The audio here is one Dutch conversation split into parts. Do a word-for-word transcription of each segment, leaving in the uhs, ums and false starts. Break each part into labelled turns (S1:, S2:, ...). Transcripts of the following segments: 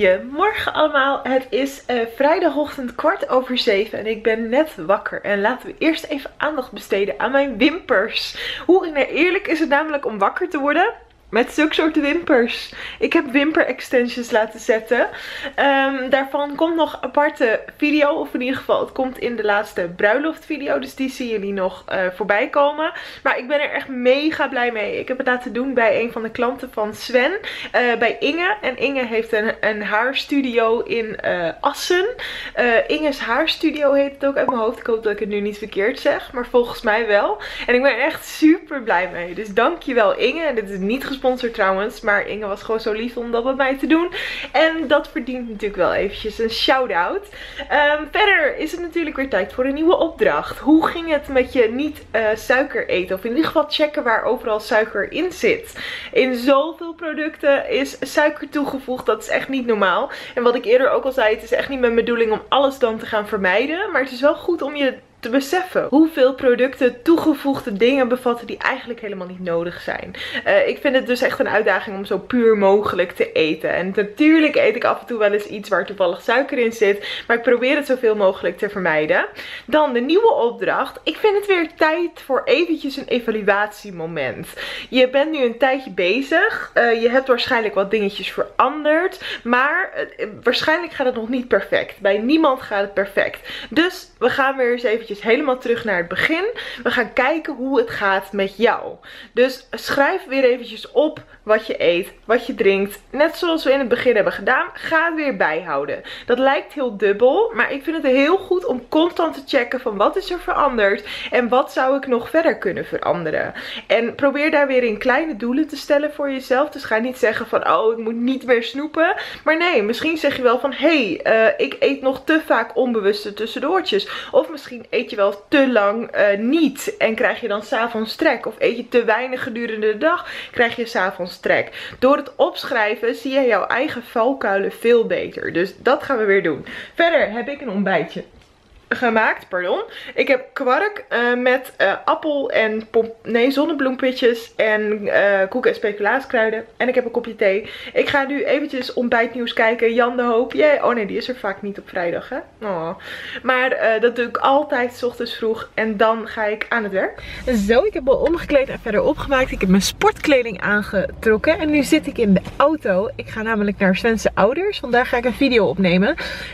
S1: Goedemorgen allemaal. Het is uh, vrijdagochtend kwart over zeven en ik ben net wakker. En laten we eerst even aandacht besteden aan mijn wimpers. Hoe eerlijk is het namelijk om wakker te worden met zulke soort wimpers. Ik heb wimper extensions laten zetten. Um, daarvan komt nog een aparte video. Of in ieder geval, het komt in de laatste bruiloft video. Dus die zien jullie nog uh, voorbij komen. Maar ik ben er echt mega blij mee. Ik heb het laten doen bij een van de klanten van Sven. Uh, bij Inge. En Inge heeft een, een haarstudio in uh, Assen. Uh, Inge's haarstudio heet het ook uit mijn hoofd. Ik hoop dat ik het nu niet verkeerd zeg. Maar volgens mij wel. En ik ben er echt super blij mee. Dus dankjewel Inge. En dit is niet gesponsord trouwens, maar Inge was gewoon zo lief om dat met mij te doen. En dat verdient natuurlijk wel eventjes een shout-out. Um, verder is het natuurlijk weer tijd voor een nieuwe opdracht. Hoe ging het met je niet uh, suiker eten? Of in ieder geval checken waar overal suiker in zit. In zoveel producten is suiker toegevoegd. Dat is echt niet normaal. En wat ik eerder ook al zei, het is echt niet mijn bedoeling om alles dan te gaan vermijden. Maar het is wel goed om je te beseffen hoeveel producten toegevoegde dingen bevatten die eigenlijk helemaal niet nodig zijn. Uh, ik vind het dus echt een uitdaging om zo puur mogelijk te eten. En natuurlijk eet ik af en toe wel eens iets waar toevallig suiker in zit. Maar ik probeer het zoveel mogelijk te vermijden. Dan de nieuwe opdracht. Ik vind het weer tijd voor eventjes een evaluatiemoment. Je bent nu een tijdje bezig. Uh, je hebt waarschijnlijk wat dingetjes veranderd. Maar uh, waarschijnlijk gaat het nog niet perfect. Bij niemand gaat het perfect. Dus we gaan weer eens eventjes helemaal terug naar het begin. We gaan kijken hoe het gaat met jou. Dus schrijf weer eventjes op wat je eet, wat je drinkt. Net zoals we in het begin hebben gedaan. Ga het weer bijhouden. Dat lijkt heel dubbel, maar ik vind het heel goed om constant te checken van wat is er veranderd en wat zou ik nog verder kunnen veranderen. En probeer daar weer in kleine doelen te stellen voor jezelf. Dus ga niet zeggen van oh ik moet niet meer snoepen. Maar nee, misschien zeg je wel van hé, hey, uh, ik eet nog te vaak onbewuste tussendoortjes. Of misschien eet je wel te lang uh, niet en krijg je dan 's avonds trek. Of eet je te weinig gedurende de dag, krijg je 's avonds trek. Door het opschrijven zie je jouw eigen valkuilen veel beter. Dus dat gaan we weer doen. Verder heb ik een ontbijtje gemaakt, pardon. Ik heb kwark uh, met uh, appel en pom nee, zonnebloempitjes en uh, koeken en speculaaskruiden. En ik heb een kopje thee. Ik ga nu eventjes ontbijtnieuws kijken. Jan de Hoop. Yeah. Oh nee, die is er vaak niet op vrijdag, hè? Oh. Maar uh, dat doe ik altijd 's ochtends vroeg. En dan ga ik aan het werk. Zo, ik heb me omgekleed en verder opgemaakt. Ik heb mijn sportkleding aangetrokken. En nu zit ik in de auto. Ik ga namelijk naar Sven's ouders. Vandaag ga ik een video opnemen.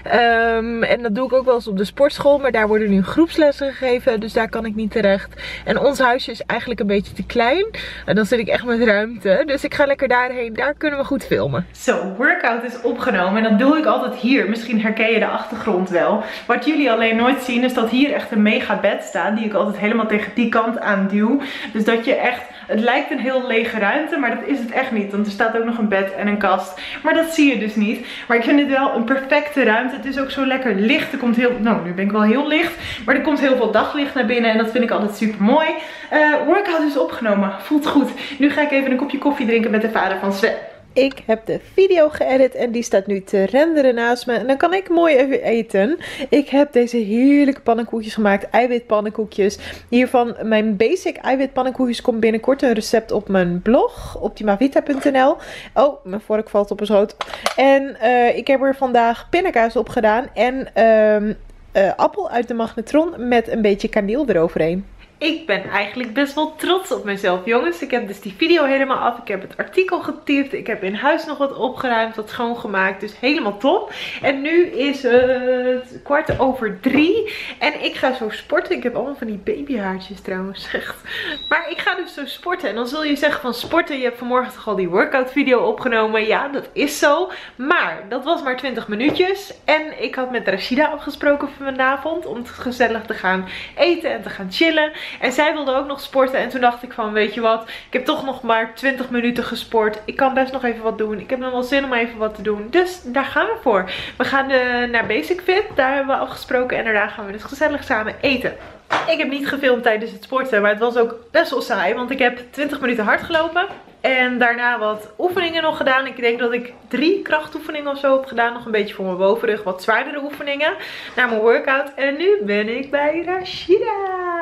S1: Um, en dat doe ik ook wel eens op de sportschool. Maar daar worden nu groepslessen gegeven. Dus daar kan ik niet terecht. En ons huisje is eigenlijk een beetje te klein. En dan zit ik echt met ruimte. Dus ik ga lekker daarheen. Daar kunnen we goed filmen. Zo, workout is opgenomen. En dat doe ik altijd hier. Misschien herken je de achtergrond wel. Wat jullie alleen nooit zien is dat hier echt een mega bed staat. Die ik altijd helemaal tegen die kant aan duw. Dus dat je echt... Het lijkt een heel lege ruimte, maar dat is het echt niet. Want er staat ook nog een bed en een kast. Maar dat zie je dus niet. Maar ik vind dit wel een perfecte ruimte. Het is ook zo lekker licht. Er komt heel... Nou, nu ben ik wel heel licht. Maar er komt heel veel daglicht naar binnen. En dat vind ik altijd super mooi. Uh, workout is opgenomen. Voelt goed. Nu ga ik even een kopje koffie drinken met de vader van Sven. Ik heb de video geëdit en die staat nu te renderen naast me. En dan kan ik mooi even eten. Ik heb deze heerlijke pannenkoekjes gemaakt. Eiwitpannenkoekjes. Hiervan mijn basic eiwitpannenkoekjes komt binnenkort een recept op mijn blog. optimavita punt n l. Oh, mijn vork valt op mijn schoot. En uh, ik heb er vandaag pindakaas op gedaan. En uh, uh, appel uit de magnetron met een beetje kaneel eroverheen. Ik ben eigenlijk best wel trots op mezelf, jongens. Ik heb dus die video helemaal af. Ik heb het artikel getypt. Ik heb in huis nog wat opgeruimd, wat schoongemaakt. Dus helemaal top. En nu is het kwart over drie. En ik ga zo sporten. Ik heb allemaal van die babyhaartjes trouwens. Echt. Maar ik ga dus zo sporten. En dan zul je zeggen van sporten. Je hebt vanmorgen toch al die workout video opgenomen. Ja, dat is zo. Maar dat was maar twintig minuutjes. En ik had met Rashida afgesproken voor vanavond. Om gezellig te gaan eten en te gaan chillen. En zij wilde ook nog sporten. En toen dacht ik van, weet je wat. Ik heb toch nog maar twintig minuten gesport. Ik kan best nog even wat doen. Ik heb nog wel zin om even wat te doen. Dus daar gaan we voor. We gaan uh, naar Basic Fit. Daar hebben we afgesproken. En daarna gaan we dus gezellig samen eten. Ik heb niet gefilmd tijdens het sporten. Maar het was ook best wel saai. Want ik heb twintig minuten hard gelopen. En daarna wat oefeningen nog gedaan. Ik denk dat ik drie krachtoefeningen of zo heb gedaan. Nog een beetje voor mijn bovenrug. Wat zwaardere oefeningen. Naar mijn workout. En nu ben ik bij Rashida.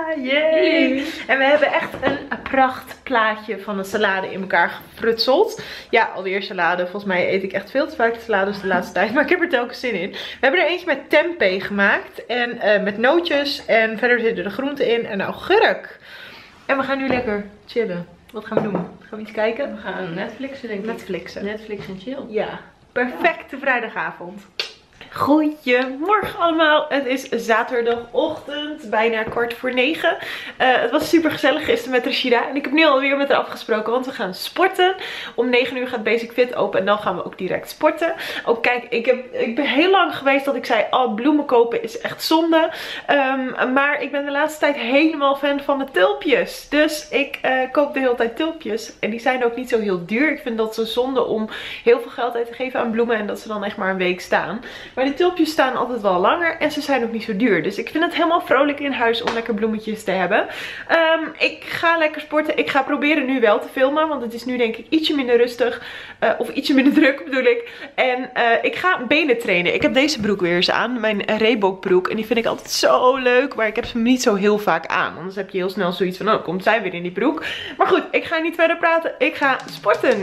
S1: Yay! En we hebben echt een prachtplaatje van een salade in elkaar gefrutseld. Ja, alweer salade. Volgens mij eet ik echt veel te vaak salades de laatste tijd. Maar ik heb er telkens zin in. We hebben er eentje met tempeh gemaakt. En uh, met nootjes. En verder zitten er groenten in. En augurk. En we gaan nu lekker chillen. Wat gaan we doen? Gaan we iets kijken?
S2: We gaan Netflixen, denk ik.
S1: Netflixen.
S2: Netflix en chill.
S1: Ja, perfecte ja. vrijdagavond. Goedemorgen allemaal. Het is zaterdagochtend, bijna kwart voor negen. Uh, het was super gezellig gisteren met Rashida. En ik heb nu alweer met haar afgesproken, want we gaan sporten. Om negen uur gaat Basic Fit open en dan gaan we ook direct sporten. Ook kijk, ik, heb, ik ben heel lang geweest dat ik zei, oh, bloemen kopen is echt zonde. Um, maar ik ben de laatste tijd helemaal fan van de tulpjes. Dus ik uh, koop de hele tijd tulpjes. En die zijn ook niet zo heel duur. Ik vind dat zo zonde om heel veel geld uit te geven aan bloemen en dat ze dan echt maar een week staan. Maar die tulpjes staan altijd wel langer en ze zijn ook niet zo duur. Dus ik vind het helemaal vrolijk in huis om lekker bloemetjes te hebben. Um, ik ga lekker sporten. Ik ga proberen nu wel te filmen, want het is nu denk ik ietsje minder rustig. Uh, of ietsje minder druk bedoel ik. En uh, ik ga benen trainen. Ik heb deze broek weer eens aan. Mijn Reebok broek. En die vind ik altijd zo leuk. Maar ik heb ze niet zo heel vaak aan. Anders heb je heel snel zoiets van, oh, komt zij weer in die broek. Maar goed, ik ga niet verder praten. Ik ga sporten.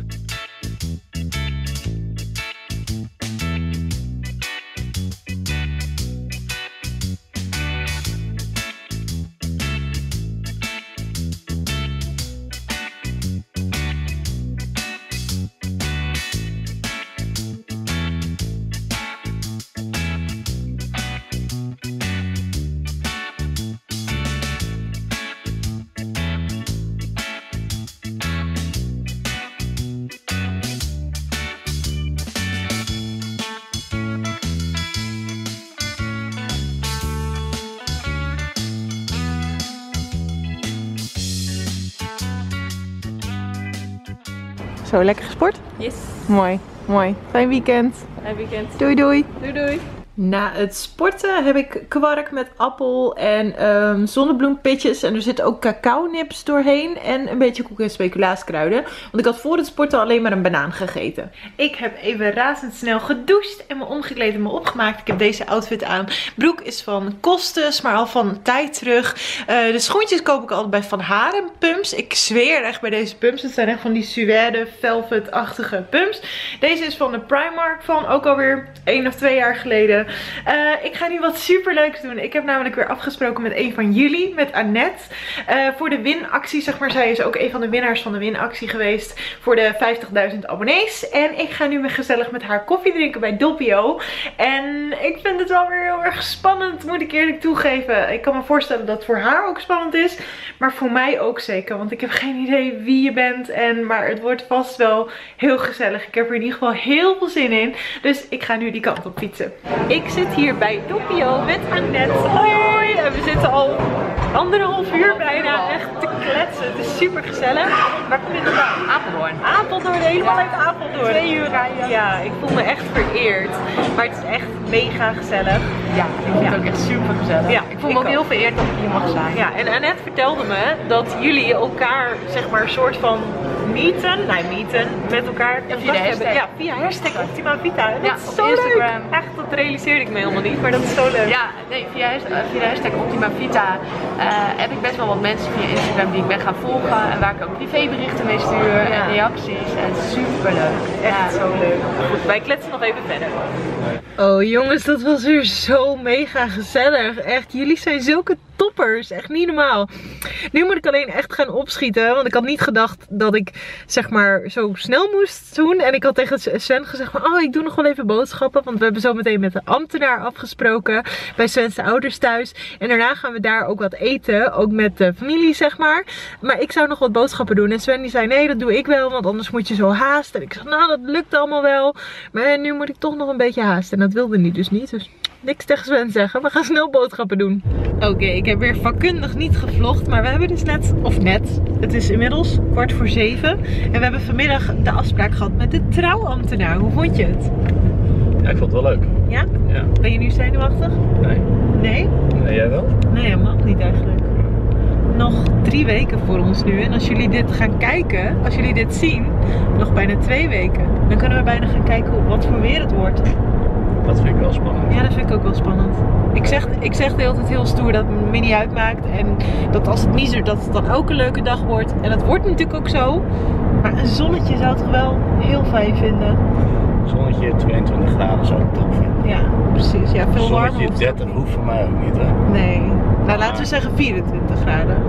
S1: Zo, lekker gesport?
S2: Yes.
S1: Mooi, mooi. Fijn weekend.
S2: Fijn weekend.
S1: Doei doei.
S2: Doei doei.
S1: Na het sporten heb ik kwark met appel en um, zonnebloempitjes. En er zitten ook cacao-nips doorheen. En een beetje koek- en speculaaskruiden. Want ik had voor het sporten alleen maar een banaan gegeten. Ik heb even razendsnel gedoucht en me omgekleed en me opgemaakt. Ik heb deze outfit aan. Broek is van Kostes, maar al van een tijd terug. Uh, de schoentjes koop ik altijd bij Van Haren pumps. Ik zweer echt bij deze pumps. Het zijn echt van die suède, velvet-achtige pumps. Deze is van de Primark van ook alweer één of twee jaar geleden. Uh, ik ga nu wat super leuks doen. Ik heb namelijk weer afgesproken met een van jullie, met Annette. Uh, voor de winactie, zeg maar. Zij is ook een van de winnaars van de winactie geweest. Voor de vijftigduizend abonnees. En ik ga nu weer gezellig met haar koffie drinken bij Doppio. En ik vind het wel weer heel erg spannend, moet ik eerlijk toegeven. Ik kan me voorstellen dat het voor haar ook spannend is. Maar voor mij ook zeker. Want ik heb geen idee wie je bent. En, maar het wordt vast wel heel gezellig. Ik heb er in ieder geval heel veel zin in. Dus ik ga nu die kant op fietsen. Ik zit hier bij Doppio met Annette. Hoi! En we zitten al anderhalf uur bijna echt te kletsen. Het is super gezellig. Waar kom je vandaan?
S2: Apeldoorn.
S1: Apeldoorn, helemaal uit Apeldoorn.
S2: Twee uur rijden.
S1: Ja, ik voel me echt vereerd. Maar het is echt mega gezellig.
S2: Ja, ik vind het ook echt super gezellig.
S1: Ja,
S2: ik voel me ook, ook heel vereerd dat ik hier mag zijn.
S1: Ja, en Annette vertelde me dat jullie elkaar, zeg maar, een soort van meeten, nee, meeten met elkaar.
S2: Ja, via de hashtag.
S1: Ja, via hashtag Optima Vita. En
S2: ja,
S1: dat is
S2: op
S1: zo
S2: Instagram.
S1: leuk. Echt, dat realiseerde ik me helemaal niet, maar dat is zo leuk.
S2: Ja, nee, via, via de hashtag Optima Vita uh, heb ik best wel wat mensen via Instagram die ik ben gaan volgen. En waar ik ook privéberichten mee stuur ja. en reacties. En super leuk.
S1: Echt ja. zo leuk. Goed, wij kletsen nog even verder. Oh jongens, dat was weer zo mega gezellig. Echt, jullie zijn zulke toppers. Echt niet normaal. Nu moet ik alleen echt gaan opschieten. Want ik had niet gedacht dat ik zeg maar zo snel moest doen. En ik had tegen Sven gezegd van, oh, ik doe nog wel even boodschappen. Want we hebben zo meteen met de ambtenaar afgesproken. Bij Sven's ouders thuis. En daarna gaan we daar ook wat eten. Ook met de familie zeg maar. Maar ik zou nog wat boodschappen doen. En Sven die zei, nee, dat doe ik wel. Want anders moet je zo haasten. En ik zeg, nou, dat lukt allemaal wel. Maar nu moet ik toch nog een beetje haasten. En dat wilde hij dus niet. Dus niks tegen Sven zeggen. We gaan snel boodschappen doen. Oké, okay, ik heb weer vakkundig niet gevlogd. Maar we hebben dus net, of net, het is inmiddels kwart voor zeven. En we hebben vanmiddag de afspraak gehad met de trouwambtenaar. Hoe vond je het?
S3: Ja, ik vond het wel leuk.
S1: Ja?
S3: Ja.
S1: Ben je nu zenuwachtig?
S3: Nee.
S1: Nee?
S3: Nee, jij wel?
S1: Nee, helemaal niet eigenlijk. Nog drie weken voor ons nu. En als jullie dit gaan kijken, als jullie dit zien, nog bijna twee weken. Dan kunnen we bijna gaan kijken hoe, wat voor weer het wordt.
S3: Dat vind ik wel spannend.
S1: Ja, dat vind ik ook wel spannend. Ik zeg, ik zeg de hele tijd heel stoer dat het me niet uitmaakt. En dat als het miezert, dat het dan ook een leuke dag wordt. En dat wordt natuurlijk ook zo. Maar een zonnetje zou het toch wel heel fijn vinden.
S3: Zonnetje tweeëntwintig graden zou ik top vinden.
S1: Ja, precies. Ja, veel warmer.
S3: Zonnetje dertig hoeft voor mij ook niet, hè?
S1: Nee. Nou, laten we zeggen vierentwintig graden.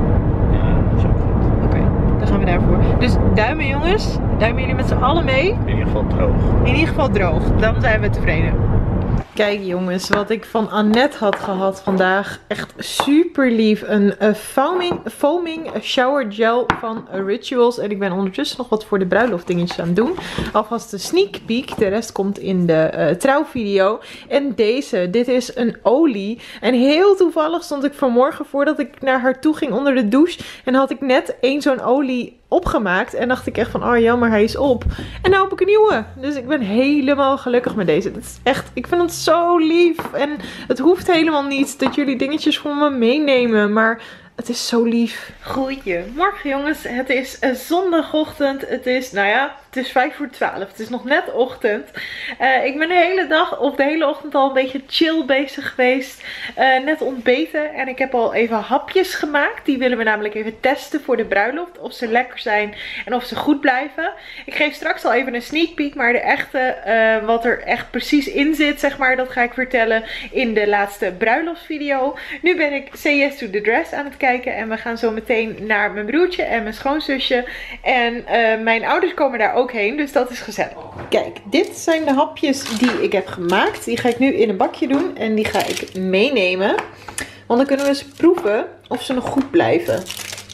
S3: Ja, dat is ook goed.
S1: Oké, okay, dan gaan we daarvoor. Dus duimen jongens. Duimen jullie met z'n allen mee?
S3: In ieder geval droog.
S1: In ieder geval droog. Dan zijn we tevreden. Kijk jongens, wat ik van Annette had gehad vandaag. Echt super lief. Een uh, foaming, foaming shower gel van uh, Rituals. En ik ben ondertussen nog wat voor de bruiloft dingetjes aan het doen. Alvast de sneak peek. De rest komt in de uh, trouwvideo. En deze, dit is een olie. En heel toevallig stond ik vanmorgen voordat ik naar haar toe ging onder de douche. En had ik net één zo'n olie opgemaakt. En dacht ik echt van, oh jammer, hij is op. En nou heb ik een nieuwe. Dus ik ben helemaal gelukkig met deze. Dat is echt, ik vind het zo lief. En het hoeft helemaal niet dat jullie dingetjes voor me meenemen. Maar het is zo lief. Goedemorgen jongens. Het is een zondagochtend. Het is, nou ja, het is vijf voor twaalf. Het is nog net ochtend. Uh, ik ben de hele dag, of de hele ochtend al een beetje chill bezig geweest. Uh, net ontbeten. En ik heb al even hapjes gemaakt. Die willen we namelijk even testen voor de bruiloft. Of ze lekker zijn en of ze goed blijven. Ik geef straks al even een sneak peek. Maar de echte, uh, wat er echt precies in zit, zeg maar, dat ga ik vertellen in de laatste bruiloftsvideo. Nu ben ik Say Yes to the Dress aan het kijken. En we gaan zo meteen naar mijn broertje en mijn schoonzusje. En uh, mijn ouders komen daar ook heen. Dus dat is gezellig. Kijk, dit zijn de hapjes die ik heb gemaakt. Die ga ik nu in een bakje doen. En die ga ik meenemen. Want dan kunnen we eens proeven of ze nog goed blijven.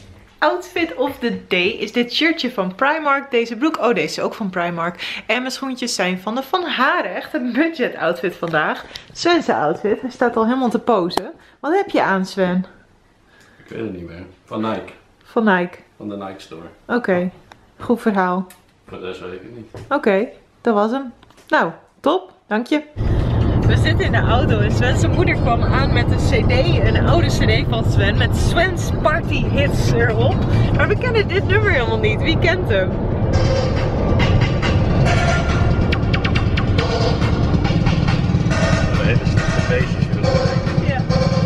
S1: Outfit of the day is dit shirtje van Primark. Deze broek, oh deze is ook van Primark. En mijn schoentjes zijn van de Van Haren. Echt een budget outfit vandaag. Sven's outfit, hij staat al helemaal te posen. Wat heb je aan, Sven?
S3: Ik weet het niet meer. Van Nike.
S1: Van Nike.
S3: Van de Nike Store.
S1: Oké, okay. Goed verhaal.
S3: Voor de rest weet ik het niet.
S1: Oké, okay, dat was hem. Nou, top. Dank je. We zitten in de auto en Sven's moeder kwam aan met een cd, een oude cd van Sven, met Sven's Party Hits erop. Maar we kennen dit nummer helemaal niet. Wie kent hem?
S3: Een hele slechte feestjes.
S1: Ja.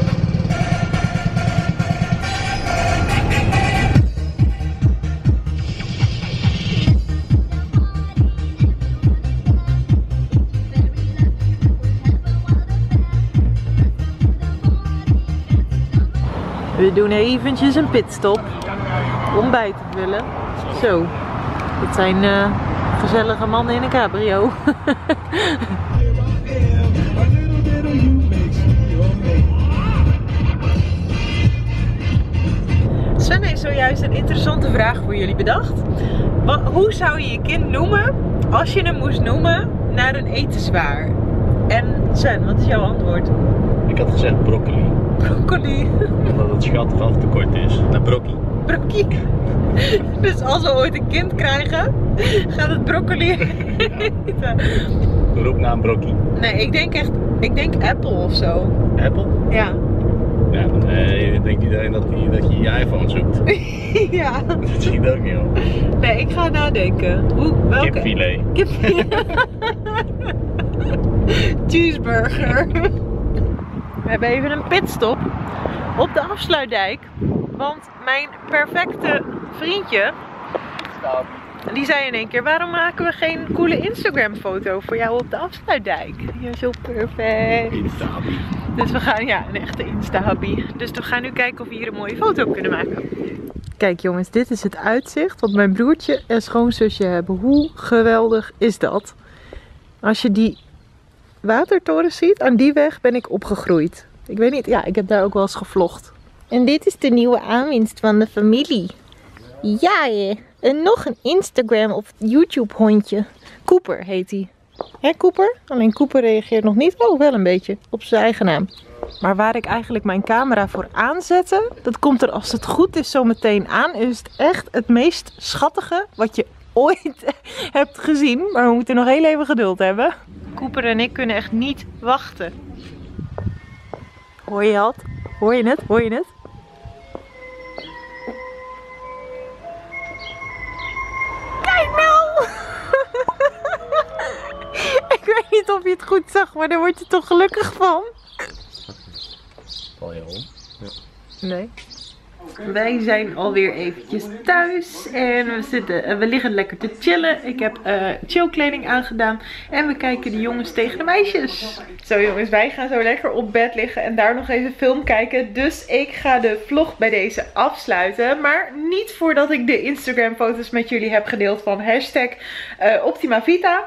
S1: We doen eventjes een pitstop. Ontbijt willen. Zo. Dit zijn uh, gezellige mannen in een cabrio. Sven heeft zojuist een interessante vraag voor jullie bedacht. Wat, hoe zou je je kind noemen als je hem moest noemen naar een etenswaar? En Sven, wat is jouw antwoord?
S3: Ik had gezegd broccoli.
S1: Broccoli.
S3: Omdat het schattig af te kort is. Naar brokkie.
S1: Brokkie. Dus als we ooit een kind krijgen, gaat het broccoli eten.
S3: Roep naar een brokkie.
S1: Nee, ik denk echt, ik denk Apple of zo.
S3: Apple?
S1: Ja.
S3: Ja, dan uh, denkt iedereen dat, die, dat je je iPhone zoekt.
S1: Ja.
S3: Dat schiet ook niet op.
S1: Nee, ik ga nadenken. Hoe, welke?
S3: Kipfilet.
S1: Kipfilet. Cheeseburger. We hebben even een pitstop op de afsluitdijk. Want mijn perfecte vriendje, die zei in één keer, waarom maken we geen coole Instagram foto voor jou op de afsluitdijk? You're zo perfect.
S3: Insta-hobby.
S1: Dus we gaan, ja, een echte Insta-hobby. Dus we gaan nu kijken of we hier een mooie foto kunnen maken. Kijk jongens, dit is het uitzicht wat mijn broertje en schoonzusje hebben. Hoe geweldig is dat? Als je die watertoren ziet, aan die weg ben ik opgegroeid. Ik weet niet, ja, ik heb daar ook wel eens gevlogd. En dit is de nieuwe aanwinst van de familie. Ja, je. En nog een Instagram of YouTube hondje. Cooper heet hij. Hé Cooper? Alleen Cooper reageert nog niet. Oh, wel een beetje. Op zijn eigen naam. Maar waar ik eigenlijk mijn camera voor aanzette, dat komt er als het goed is zo meteen aan. Is het echt het meest schattige wat je ooit hebt gezien. Maar we moeten nog heel even geduld hebben. Cooper en ik kunnen echt niet wachten. Hoor je het? Hoor je het? Hoor je het? Kijk nou! Ik weet niet of je het goed zag, maar daar word je toch gelukkig van?
S3: Val je om? Ja.
S1: Nee. Wij zijn alweer eventjes thuis en we, zitten, we liggen lekker te chillen. Ik heb uh, chillkleding aangedaan en we kijken de jongens tegen de meisjes. Zo jongens, wij gaan zo lekker op bed liggen en daar nog even film kijken. Dus ik ga de vlog bij deze afsluiten. Maar niet voordat ik de Instagram foto's met jullie heb gedeeld van hashtag uh, OptimaVita.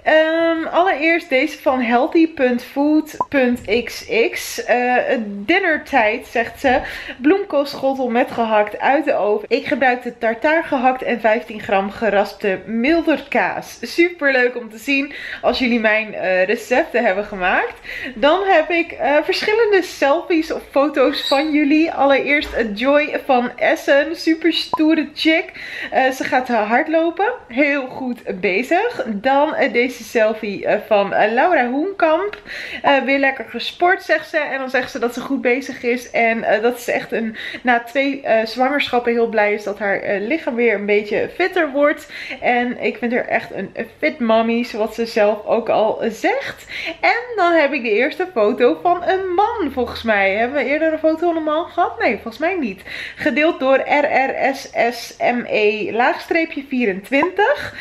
S1: Um, allereerst deze van healthy punt food punt x x. Uh, dinnertijd zegt ze. Bloemkoolschotel met gehakt uit de oven. Ik gebruikte tartaar gehakt en vijftien gram geraspte milderdkaas. Super leuk om te zien als jullie mijn uh, recepten hebben gemaakt. Dan heb ik uh, verschillende selfies of foto's van jullie. Allereerst Joy van Essen. Super stoere chick. Uh, ze gaat hardlopen. Heel goed bezig. Dan uh, deze selfie uh, van uh, Laura Hoenkamp. Uh, weer lekker gesport zegt ze. En dan zegt ze dat ze goed bezig is. En uh, dat is echt een... Na twee uh, zwangerschappen heel blij is dat haar uh, lichaam weer een beetje fitter wordt. En ik vind haar echt een, een fit mommy, zoals ze zelf ook al zegt. En dan heb ik de eerste foto van een man volgens mij. Hebben we eerder een foto van een man gehad? Nee, volgens mij niet. Gedeeld door R R S S M E vierentwintig.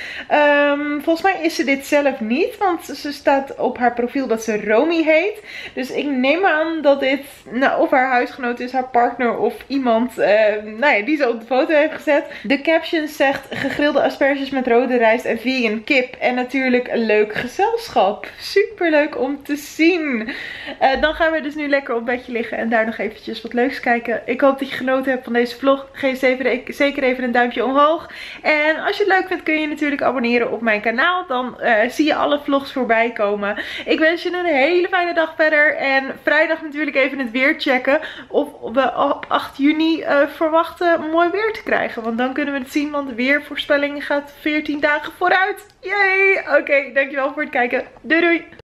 S1: Um, volgens mij is ze dit zelf niet, want ze staat op haar profiel dat ze Romy heet. Dus ik neem aan dat dit nou, of haar huisgenoot is, haar partner of iemand uh, nou ja, die ze op de foto heeft gezet. De caption zegt gegrilde asperges met rode rijst en vegan kip. En natuurlijk een leuk gezelschap. Super leuk om te zien. Uh, dan gaan we dus nu lekker op bedje liggen en daar nog eventjes wat leuks kijken. Ik hoop dat je genoten hebt van deze vlog. Geef even, zeker even een duimpje omhoog. En als je het leuk vindt kun je natuurlijk abonneren op mijn kanaal. Dan uh, zie je alle vlogs voorbij komen. Ik wens je een hele fijne dag verder. En vrijdag natuurlijk even het weer checken. Of we op acht juni uh, verwachten mooi weer te krijgen. Want dan kunnen we het zien. Want de weervoorspelling gaat veertien dagen vooruit. Yay! Oké, okay, dankjewel voor het kijken. Doei doei!